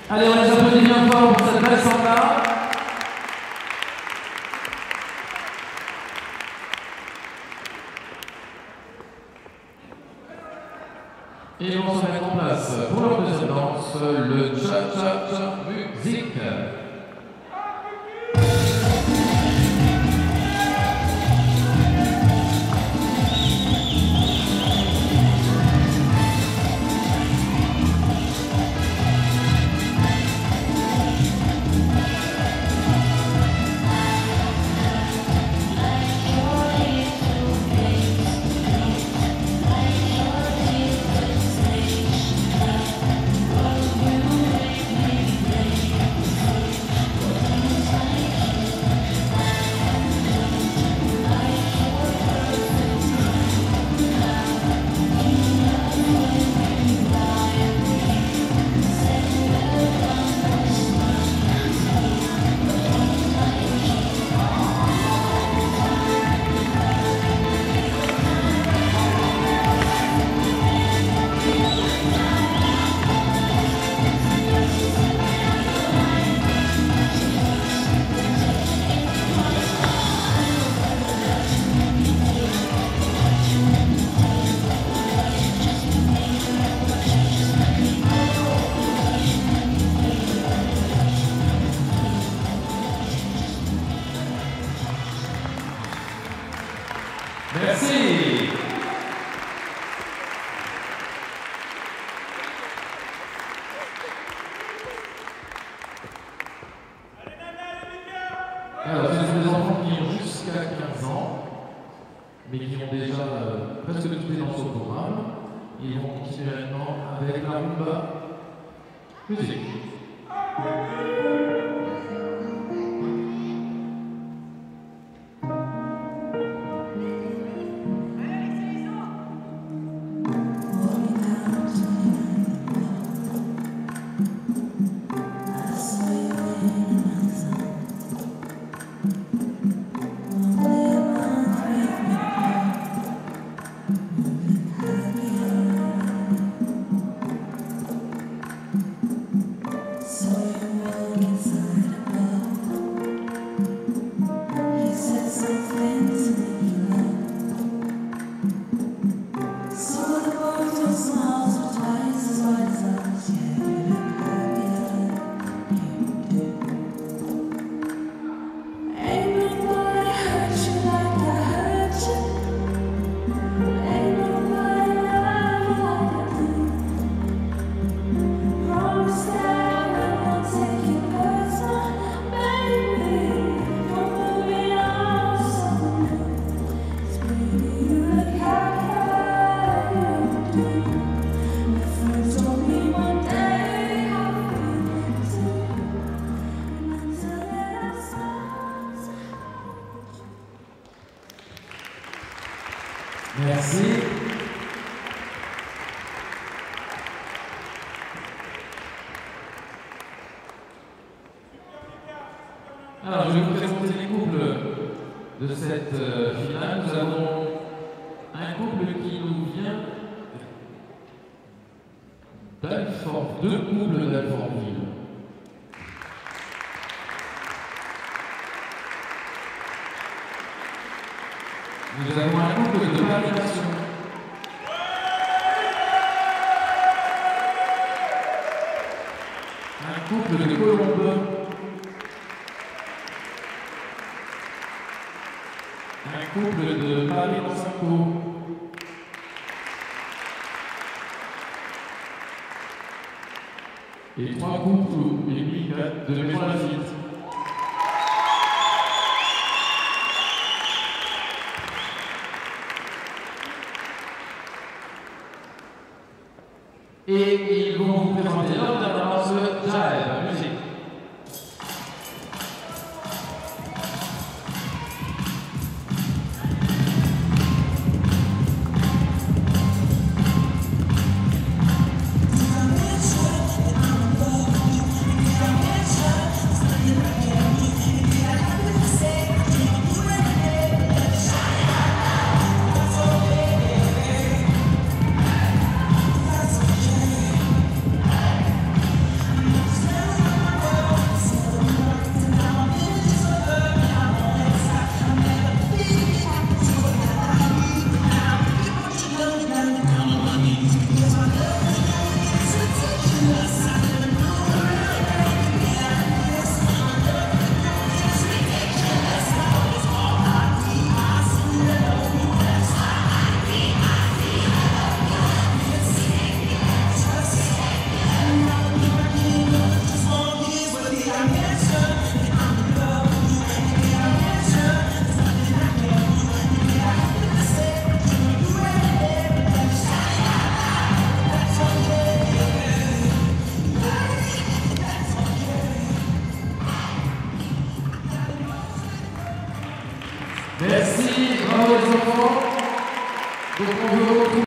Allez, on les applaudit bien fort pour cette belle samba. Et on se met en place pour leur deuxième danse, le cha-cha-cha musique. Merci. Alors, ce sont des enfants qui ont jusqu'à 15 ans, mais qui ont déjà presque toutes les danses au programme. Ils vont continuer maintenant avec la rumba musique. Merci. Alors, je vais vous présenter les couples de cette finale. Nous avons un couple qui nous vient d'Alfort, deux couples d'Alfortville. Nous avons un couple de Paris-Nation. Un couple de Colombes. Un couple de Paris-Monsanco. Et trois couples de Maison Lafitte. Et ils vont vous présenter leur danse Jive musique. Stop. Donc on veut retrouver